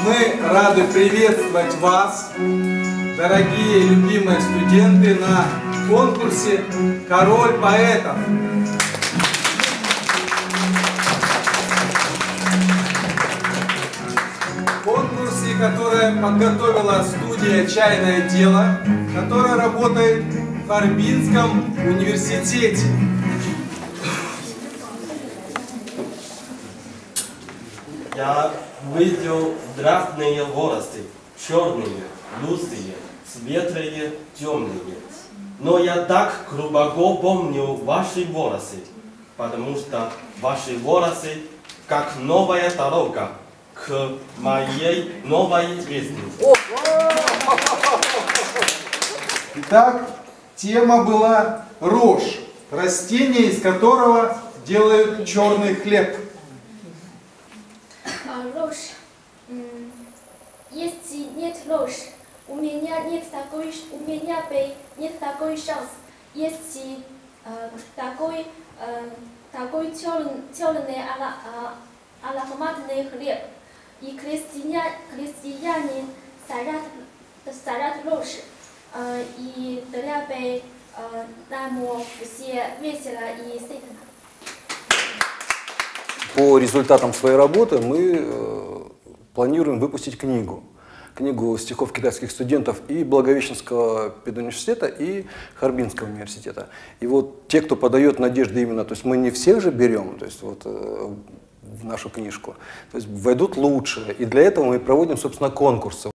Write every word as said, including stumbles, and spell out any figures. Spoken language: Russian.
Мы рады приветствовать вас, дорогие и любимые студенты, на конкурсе «Король поэтов». Конкурсе, который подготовила студия «Чайное дело», которая работает в Харбинском университете. Я видел разные волосы, черные, лысые, светлые, темные. Но я так глубоко помню ваши волосы, потому что ваши волосы как новая дорога к моей новой жизни. Итак, тема была рожь, растение, из которого делают черный хлеб. Рожь. Если нет рожь, у меня нет такой, у меня бы нет такой шанс. Если э, такой э, такой черный, черный ароматный хлеб, и крестьяне, крестьяне сорят, сорят рожь, э, и тогда бы э, нам все весело и сытно. По результатам своей работы мы э, планируем выпустить книгу. Книгу стихов китайских студентов и Благовещенского педуниверситета, и Харбинского университета. И вот те, кто подает надежды именно, то есть мы не всех же берем, то есть вот э, в нашу книжку, то есть войдут лучшие. И для этого мы проводим, собственно, конкурсы.